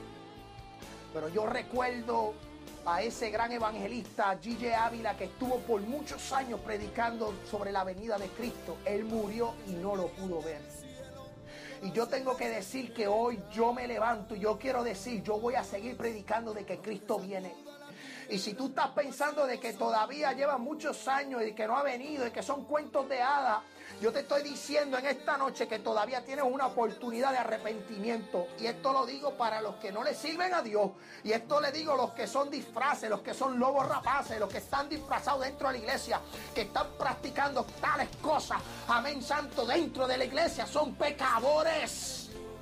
Pero yo recuerdo a ese gran evangelista G J Ávila, que estuvo por muchos años predicando sobre la venida de Cristo. Él murió y no lo pudo ver. Y yo tengo que decir que hoy yo me levanto y yo quiero decir, yo voy a seguir predicando de que Cristo viene. Y si tú estás pensando de que todavía lleva muchos años y que no ha venido y que son cuentos de hadas, yo te estoy diciendo en esta noche que todavía tienes una oportunidad de arrepentimiento. Y esto lo digo para los que no le sirven a Dios. Y esto le digo a los que son disfraces, los que son lobos rapaces, los que están disfrazados dentro de la iglesia, que están practicando tales cosas, amén, santo, dentro de la iglesia, son pecadores.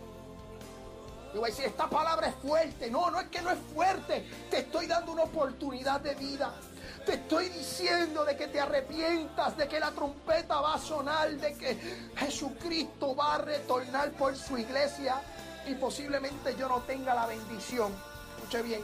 Yo voy a decir, esta palabra es fuerte. No, no es que no es fuerte. Te estoy dando una oportunidad de vida. Te estoy diciendo de que te arrepientas, de que la trompeta va a sonar, de que Jesucristo va a retornar por su iglesia. Y posiblemente yo no tenga la bendición, escuche bien,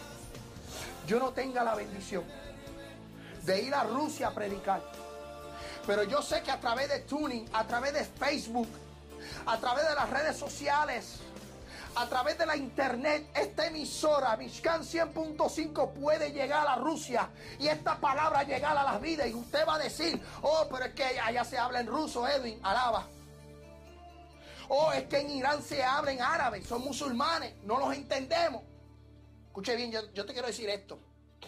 yo no tenga la bendición de ir a Rusia a predicar. Pero yo sé que a través de Tuning, a través de Facebook, a través de las redes sociales, a través de la internet, esta emisora Mishkan cien punto cinco puede llegar a Rusia y esta palabra llegar a las vidas. Y usted va a decir, oh, pero es que allá se habla en ruso, Edwin, alaba. Oh, es que en Irán se habla en árabe, son musulmanes, no los entendemos. Escuche bien, yo, yo te quiero decir esto.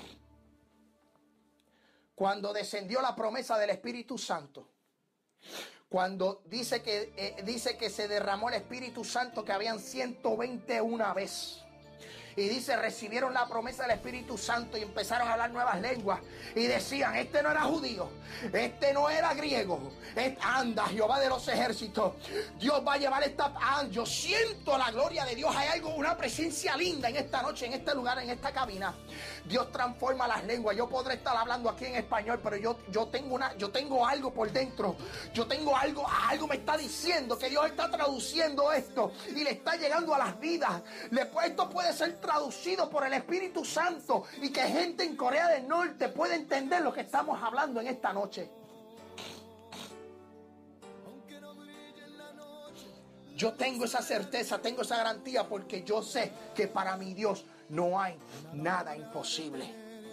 Cuando descendió la promesa del Espíritu Santo, cuando dice que, eh, dice que se derramó el Espíritu Santo, que habían ciento veinte una vez. Y dice, recibieron la promesa del Espíritu Santo y empezaron a hablar nuevas lenguas. Y decían, este no era judío, este no era griego. Este, anda, Jehová de los ejércitos, Dios va a llevar esta... Ah, yo siento la gloria de Dios. Hay algo, una presencia linda en esta noche, en este lugar, en esta cabina. Dios transforma las lenguas. Yo podré estar hablando aquí en español, pero yo, yo, tengo, una, yo tengo algo por dentro. Yo tengo algo, algo me está diciendo que Dios está traduciendo esto y le está llegando a las vidas. Después esto puede ser traducido por el Espíritu Santo y que gente en Corea del Norte pueda entender lo que estamos hablando en esta noche. Yo tengo esa certeza, tengo esa garantía, porque yo sé que para mi Dios no hay nada imposible.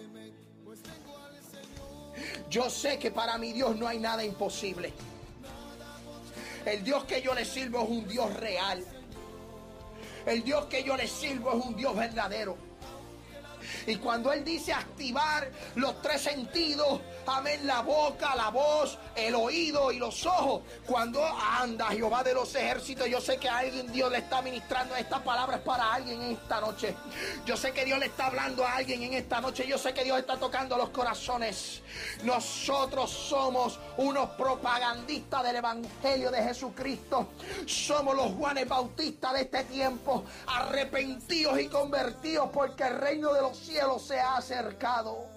Yo sé que para mi Dios no hay nada imposible. El Dios que yo le sirvo es un Dios real. El Dios que yo le sirvo es un Dios verdadero. Y cuando Él dice activar los tres sentidos, amén, la boca, la voz, el oído y los ojos, cuando anda Jehová de los ejércitos, yo sé que a alguien Dios le está ministrando estas palabras para alguien en esta noche. Yo sé que Dios le está hablando a alguien en esta noche. Yo sé que Dios está tocando los corazones. Nosotros somos unos propagandistas del Evangelio de Jesucristo. Somos los Juanes Bautistas de este tiempo, arrepentidos y convertidos, porque el reino de los cielos se ha acercado.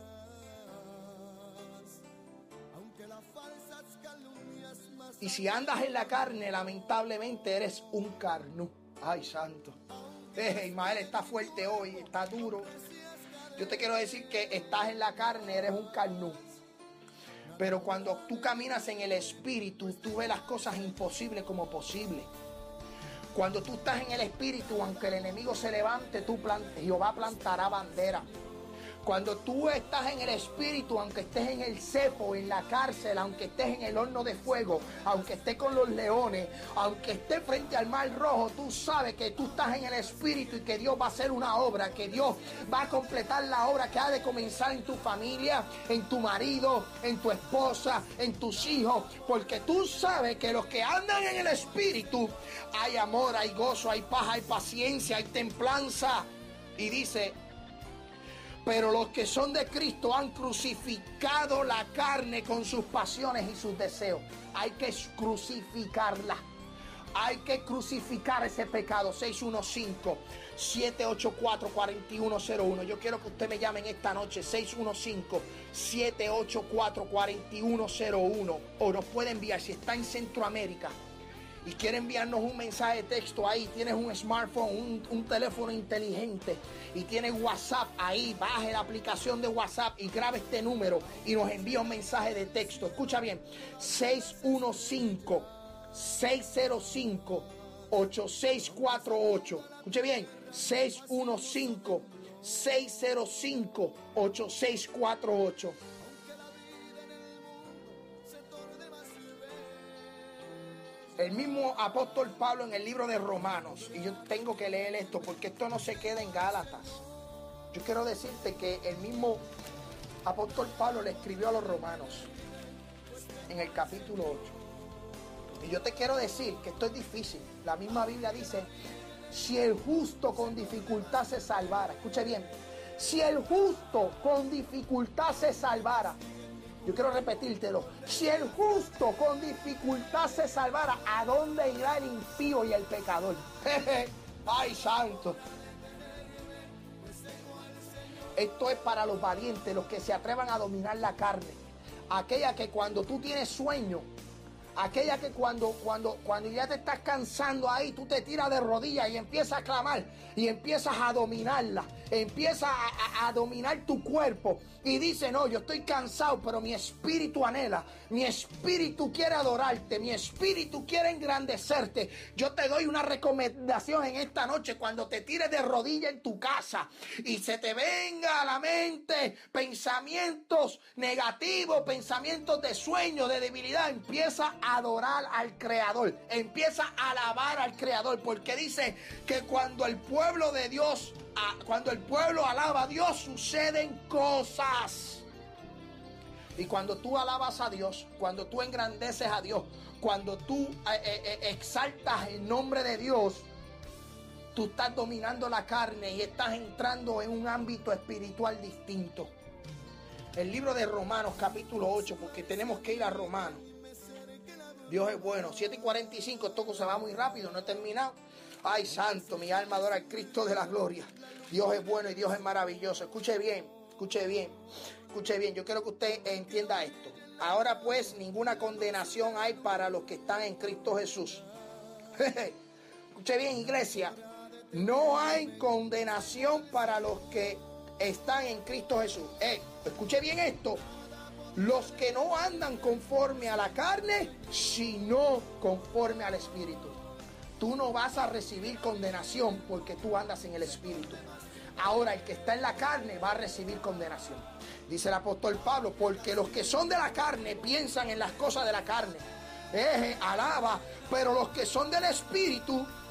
Y si andas en la carne, lamentablemente eres un carnú. Ay, santo. Eh, Ismael está fuerte hoy, está duro. Yo te quiero decir que estás en la carne, eres un carnú. Pero cuando tú caminas en el Espíritu, tú ves las cosas imposibles como posibles. Cuando tú estás en el Espíritu, aunque el enemigo se levante, tú plant- Jehová plantará bandera. Cuando tú estás en el Espíritu, aunque estés en el cepo, en la cárcel, aunque estés en el horno de fuego, aunque estés con los leones, aunque estés frente al mar rojo, tú sabes que tú estás en el Espíritu y que Dios va a hacer una obra, que Dios va a completar la obra que ha de comenzar en tu familia, en tu marido, en tu esposa, en tus hijos, porque tú sabes que los que andan en el Espíritu, hay amor, hay gozo, hay paz, hay paciencia, hay templanza. Y dice: pero los que son de Cristo han crucificado la carne con sus pasiones y sus deseos. Hay que crucificarla. Hay que crucificar ese pecado. seis uno cinco, siete ocho cuatro, cuatro uno cero uno. Yo quiero que usted me llame en esta noche. seis uno cinco, siete ocho cuatro, cuatro uno cero uno. O nos puede enviar, si está en Centroamérica y quiere enviarnos un mensaje de texto ahí, tienes un smartphone, un, un teléfono inteligente y tienes WhatsApp ahí, baje la aplicación de WhatsApp y grabe este número y nos envía un mensaje de texto. Escucha bien: seis uno cinco, seis cero cinco, ocho seis cuatro ocho. Escuche bien: seis uno cinco, seis cero cinco, ocho seis cuatro ocho. El mismo apóstol Pablo en el libro de Romanos, y yo tengo que leer esto porque esto no se queda en Gálatas. Yo quiero decirte que el mismo apóstol Pablo le escribió a los romanos en el capítulo ocho. Y yo te quiero decir que esto es difícil. La misma Biblia dice: si el justo con dificultad se salvara. Escuche bien: si el justo con dificultad se salvara. Yo quiero repetírtelo: si el justo con dificultad se salvara, ¿a dónde irá el impío y el pecador? ¡Ay, santo! Esto es para los valientes, los que se atrevan a dominar la carne. Aquella que cuando tú tienes sueño, aquella que cuando, cuando, cuando ya te estás cansando ahí, tú te tiras de rodillas y empiezas a clamar y empiezas a dominarla, empiezas a, a, a dominar tu cuerpo y dice: no, yo estoy cansado, pero mi espíritu anhela, mi espíritu quiere adorarte, mi espíritu quiere engrandecerte. Yo te doy una recomendación en esta noche: cuando te tires de rodillas en tu casa y se te venga a la mente pensamientos negativos, pensamientos de sueño, de debilidad, empieza a adorar al Creador, empieza a alabar al Creador, porque dice que cuando el pueblo de Dios, cuando el pueblo alaba a Dios, suceden cosas. Y cuando tú alabas a Dios, cuando tú engrandeces a Dios, cuando tú eh, eh, exaltas el nombre de Dios, tú estás dominando la carne y estás entrando en un ámbito espiritual distinto. El libro de Romanos capítulo ocho, porque tenemos que ir a Romanos. Dios es bueno. siete y cuarenta y cinco, esto se va muy rápido, no he terminado. Ay, santo, mi alma adora al Cristo de la gloria. Dios es bueno y Dios es maravilloso. Escuche bien, escuche bien, escuche bien. Yo quiero que usted entienda esto. Ahora pues, ninguna condenación hay para los que están en Cristo Jesús. Escuche bien, iglesia. No hay condenación para los que están en Cristo Jesús. Eh, escuche bien esto. Los que no andan conforme a la carne, sino conforme al Espíritu. Tú no vas a recibir condenación porque tú andas en el Espíritu. Ahora, el que está en la carne va a recibir condenación. Dice el apóstol Pablo: porque los que son de la carne piensan en las cosas de la carne. Eh, alaba, pero los que son del Espíritu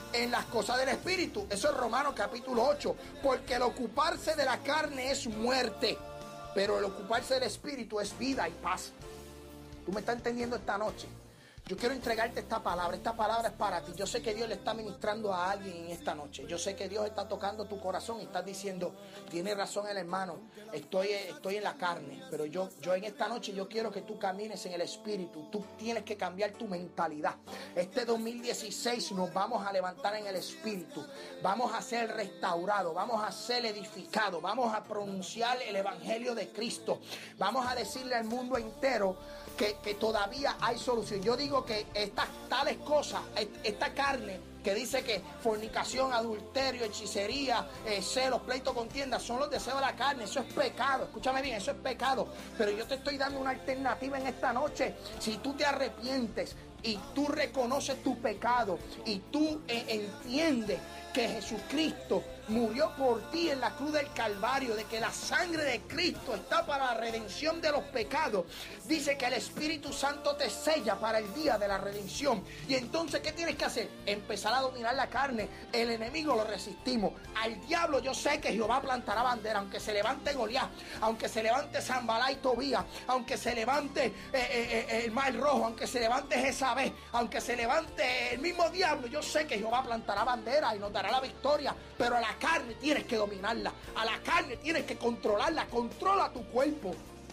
en las cosas del espíritu. Eso es Romanos capítulo ocho. Porque el ocuparse de la carne es muerte, pero el ocuparse del espíritu es vida y paz. ¿Tú me estás entendiendo esta noche? Yo quiero entregarte esta palabra. Esta palabra es para ti. Yo sé que Dios le está ministrando a alguien en esta noche. Yo sé que Dios está tocando tu corazón y estás diciendo, tiene razón el hermano, estoy, estoy en la carne. Pero yo, yo en esta noche yo quiero que tú camines en el espíritu. Tú tienes que cambiar tu mentalidad. Este dos mil dieciséis nos vamos a levantar en el espíritu. Vamos a ser restaurados. Vamos a ser edificados. Vamos a pronunciar el evangelio de Cristo. Vamos a decirle al mundo entero que, que todavía hay solución. Yo digo que estas tales cosas, esta carne que dice que fornicación, adulterio, hechicería, eh, celos, pleito, contienda, son los deseos de la carne. Eso es pecado. Escúchame bien, eso es pecado. Pero yo te estoy dando una alternativa en esta noche. Si tú te arrepientes y tú reconoces tu pecado y tú eh, entiendes que Jesucristo murió por ti en la cruz del Calvario, de que la sangre de Cristo está para la redención de los pecados, dice que el Espíritu Santo te sella para el día de la redención. Y entonces, ¿qué tienes que hacer? Empezar a dominar la carne. El enemigo lo resistimos. Al diablo yo sé que Jehová plantará bandera, aunque se levante Goliat, aunque se levante Zambalá y Tobías, aunque se levante eh, eh, eh, el Mar Rojo, aunque se levante Jezabel, aunque se levante el mismo diablo, yo sé que Jehová plantará bandera y nos dará la victoria. Pero a la carne tienes que dominarla, a la carne tienes que controlarla. Controla tu cuerpo.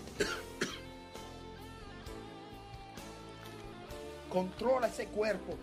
Controla ese cuerpo.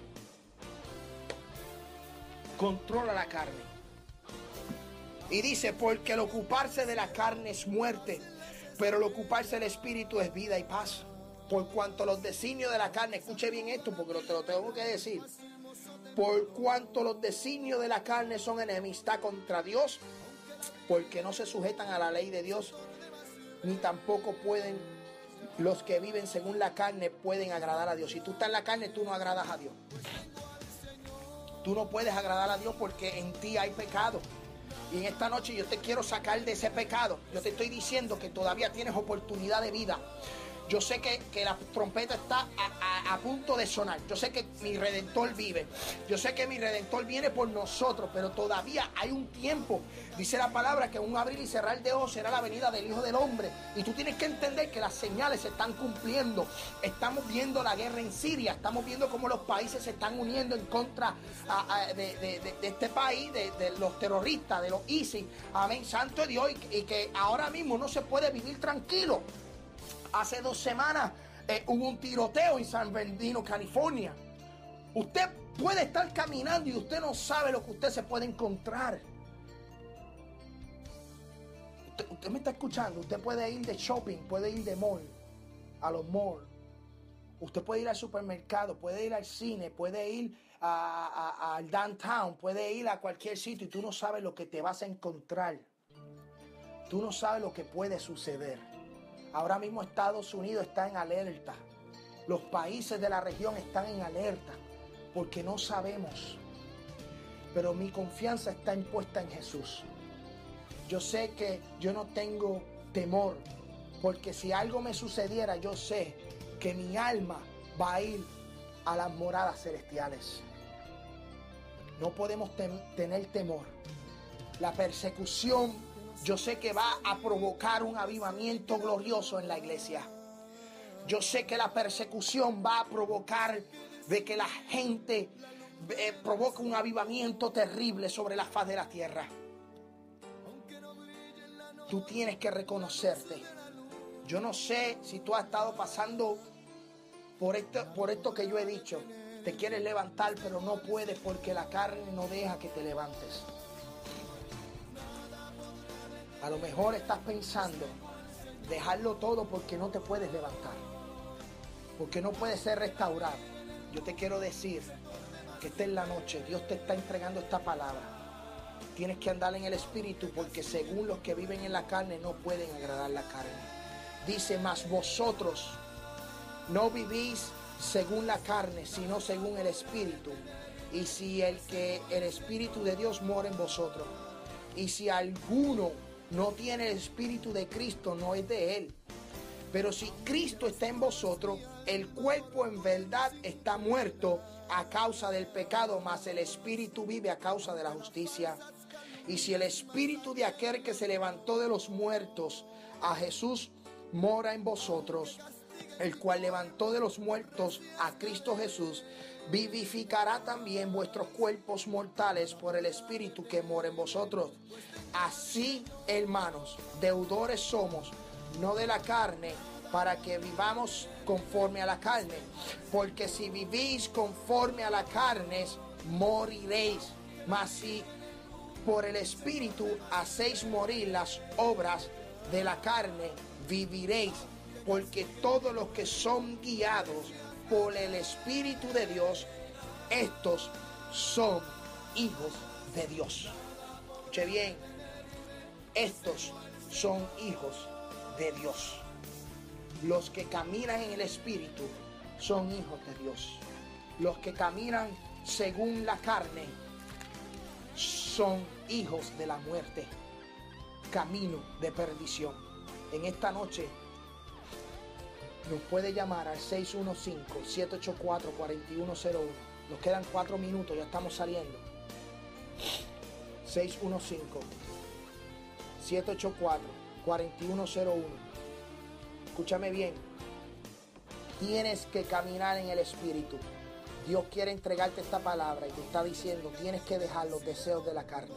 Controla la carne. Y dice, porque el ocuparse de la carne es muerte, pero el ocuparse del espíritu es vida y paz. Por cuanto los designios de la carne, escuche bien esto porque te lo tengo que decir. Por cuanto los designios de la carne son enemistad contra Dios, porque no se sujetan a la ley de Dios, ni tampoco pueden, los que viven según la carne pueden agradar a Dios. Si tú estás en la carne, tú no agradas a Dios. Tú no puedes agradar a Dios porque en ti hay pecado. Y en esta noche yo te quiero sacar de ese pecado. Yo te estoy diciendo que todavía tienes oportunidad de vida. Yo sé que, que la trompeta está a, a, a punto de sonar. Yo sé que mi Redentor vive. Yo sé que mi Redentor viene por nosotros. Pero todavía hay un tiempo. Dice la palabra que un abrir y cerrar de ojos será la venida del Hijo del Hombre. Y tú tienes que entender que las señales se están cumpliendo. Estamos viendo la guerra en Siria. Estamos viendo cómo los países se están uniendo en contra a, a, de, de, de, de este país, de, de los terroristas, de los ISIS. Amén, santo de Dios. Y, y que ahora mismo no se puede vivir tranquilo. Hace dos semanas eh, hubo un tiroteo en San Bernardino, California. Usted puede estar caminando y usted no sabe lo que usted se puede encontrar. Usted, usted me está escuchando. Usted puede ir de shopping, puede ir de mall, a los malls. Usted puede ir al supermercado, puede ir al cine, puede ir al downtown, puede ir a cualquier sitio y tú no sabes lo que te vas a encontrar. Tú no sabes lo que puede suceder. Ahora mismo Estados Unidos está en alerta. Los países de la región están en alerta porque no sabemos. Pero mi confianza está impuesta en Jesús. Yo sé que yo no tengo temor porque si algo me sucediera, yo sé que mi alma va a ir a las moradas celestiales. No podemos tem- tener temor. La persecución, yo sé que va a provocar un avivamiento glorioso en la iglesia. Yo sé que la persecución va a provocar de que la gente eh, provoque un avivamiento terrible sobre la faz de la tierra. Tú tienes que reconocerte. Yo no sé si tú has estado pasando por esto, por esto que yo he dicho. Te quieres levantar, pero no puedes porque la carne no deja que te levantes. A lo mejor estás pensando dejarlo todo porque no te puedes levantar, porque no puedes ser restaurado. Yo te quiero decir que esta es la noche. Dios te está entregando esta palabra. Tienes que andar en el espíritu porque según los que viven en la carne no pueden agradar la carne. Dice, mas vosotros no vivís según la carne, sino según el espíritu. Y si el que el espíritu de Dios mora en vosotros, y si alguno no tiene el espíritu de Cristo, no es de él. Pero si Cristo está en vosotros, el cuerpo en verdad está muerto a causa del pecado, mas el espíritu vive a causa de la justicia. Y si el espíritu de aquel que se levantó de los muertos, a Jesús, mora en vosotros, el cual levantó de los muertos a Cristo Jesús, vivificará también vuestros cuerpos mortales por el espíritu que mora en vosotros. Así, hermanos, deudores somos, no de la carne, para que vivamos conforme a la carne. Porque si vivís conforme a la carne, moriréis. Mas si por el espíritu hacéis morir las obras de la carne, viviréis. Porque todos los que son guiados por el Espíritu de Dios, estos son hijos de Dios. Escuche bien, estos son hijos de Dios. Los que caminan en el Espíritu son hijos de Dios. Los que caminan según la carne son hijos de la muerte, camino de perdición. En esta noche nos puede llamar al seis uno cinco, siete ocho cuatro, cuatro uno cero uno. Nos quedan cuatro minutos, ya estamos saliendo. seis uno cinco, siete ocho cuatro, cuatro uno cero uno. Escúchame bien. Tienes que caminar en el Espíritu. Dios quiere entregarte esta palabra y te está diciendo, tienes que dejar los deseos de la carne.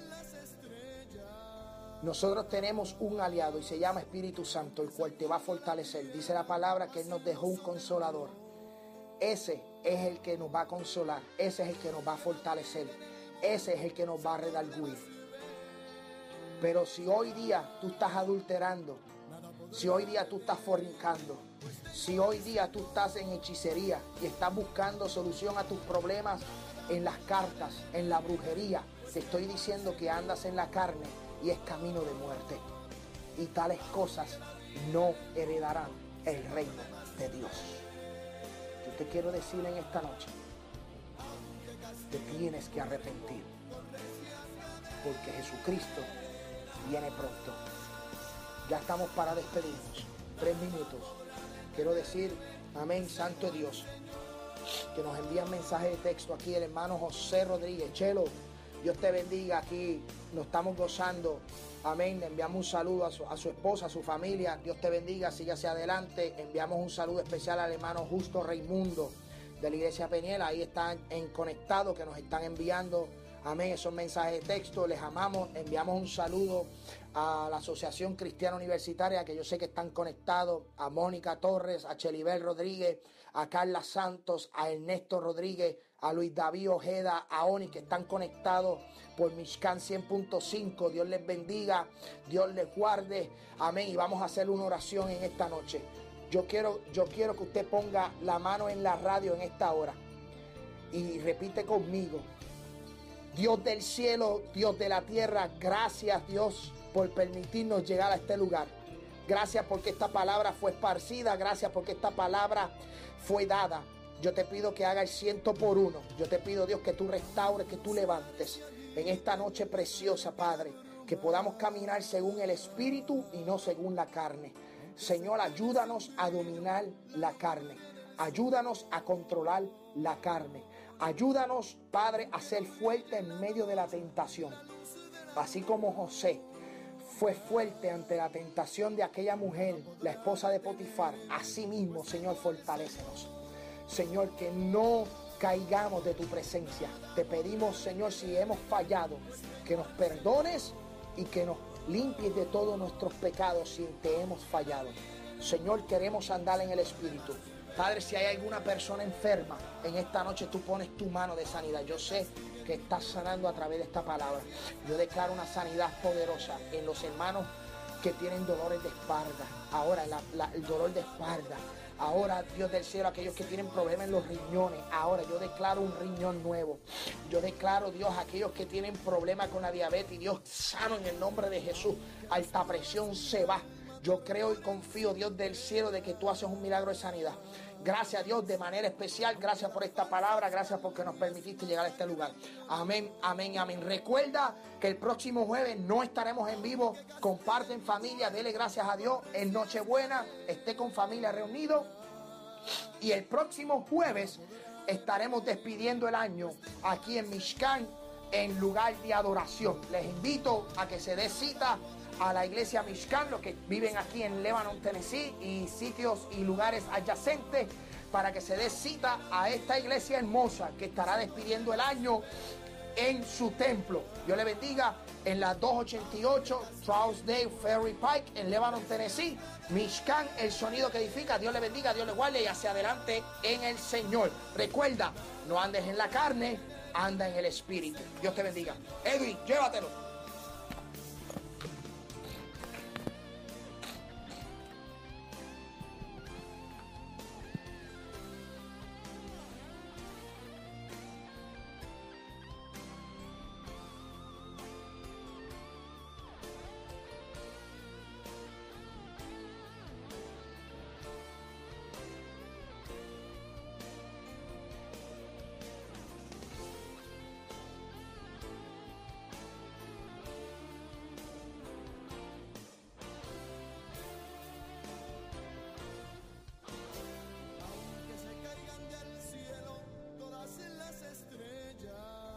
Nosotros tenemos un aliado y se llama Espíritu Santo, el cual te va a fortalecer. Dice la palabra que Él nos dejó un consolador. Ese es el que nos va a consolar. Ese es el que nos va a fortalecer. Ese es el que nos va a redarguir. Pero si hoy día tú estás adulterando, si hoy día tú estás fornicando, si hoy día tú estás en hechicería y estás buscando solución a tus problemas en las cartas, en la brujería, te estoy diciendo que andas en la carne y es camino de muerte. Y tales cosas no heredarán el reino de Dios. Yo te quiero decir en esta noche, te tienes que arrepentir, porque Jesucristo viene pronto. Ya estamos para despedirnos. Tres minutos. Quiero decir, amén, santo Dios, que nos envían mensaje de texto aquí el hermano José Rodríguez. Chelo, Dios te bendiga. Aquí nos estamos gozando. Amén. Le enviamos un saludo a su, a su esposa, a su familia. Dios te bendiga. Sigue hacia adelante. Enviamos un saludo especial al hermano Justo Raimundo de la iglesia Peniel. Ahí están en conectado, que nos están enviando, amén, esos mensajes de texto. Les amamos. Enviamos un saludo a la Asociación Cristiana Universitaria, que yo sé que están conectados, a Mónica Torres, a Chelibel Rodríguez, a Carla Santos, a Ernesto Rodríguez, a Luis David Ojeda, a Oni, que están conectados por Mixcán cien punto cinco. Dios les bendiga, Dios les guarde, amén. Y vamos a hacer una oración en esta noche. Yo quiero, yo quiero que usted ponga la mano en la radio en esta hora y repite conmigo: Dios del cielo, Dios de la tierra, gracias Dios por permitirnos llegar a este lugar. Gracias porque esta palabra fue esparcida, gracias porque esta palabra fue dada. Yo te pido que haga el ciento por uno. Yo te pido, Dios, que tú restaures, que tú levantes en esta noche preciosa, Padre, que podamos caminar según el Espíritu y no según la carne. Señor, ayúdanos a dominar la carne. Ayúdanos a controlar la carne. Ayúdanos, Padre, a ser fuerte en medio de la tentación. Así como José fue fuerte ante la tentación de aquella mujer, la esposa de Potifar, así mismo, Señor, fortalécenos. Señor, que no caigamos de tu presencia. Te pedimos, Señor, si hemos fallado, que nos perdones y que nos limpies de todos nuestros pecados si te hemos fallado. Señor, queremos andar en el Espíritu. Padre, si hay alguna persona enferma, en esta noche tú pones tu mano de sanidad. Yo sé que estás sanando a través de esta palabra. Yo declaro una sanidad poderosa en los hermanos que tienen dolores de espalda. Ahora la, la, el dolor de espalda. Ahora, Dios del cielo, aquellos que tienen problemas en los riñones. Ahora yo declaro un riñón nuevo. Yo declaro, Dios, aquellos que tienen problemas con la diabetes. Dios, sano en el nombre de Jesús. Alta presión se va. Yo creo y confío, Dios del cielo, de que tú haces un milagro de sanidad. Gracias, Dios, de manera especial. Gracias por esta palabra. Gracias porque nos permitiste llegar a este lugar. Amén, amén, amén. Recuerda que el próximo jueves no estaremos en vivo. Comparten familia, dele gracias a Dios. En Nochebuena, esté con familia reunido. Y el próximo jueves estaremos despidiendo el año aquí en Mishkan, en lugar de adoración. Les invito a que se dé cita a la iglesia Mishkan, los que viven aquí en Lebanon, Tennessee, y sitios y lugares adyacentes, para que se dé cita a esta iglesia hermosa que estará despidiendo el año en su templo. Dios le bendiga, en la doscientos ochenta y ocho Trousdale Ferry Pike en Lebanon, Tennessee. Mishkan, el sonido que edifica. Dios le bendiga, Dios le guarde y hacia adelante en el Señor. Recuerda, no andes en la carne, anda en el espíritu. Dios te bendiga. Edwin, llévatelo. Aunque se caigan del cielo todas las estrellas,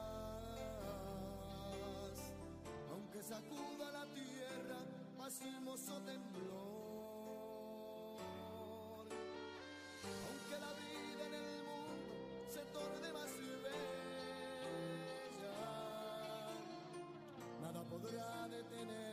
aunque sacuda la tierra pasimoso temblor, aunque la vida en el mundo se torne más bella, nada podrá detener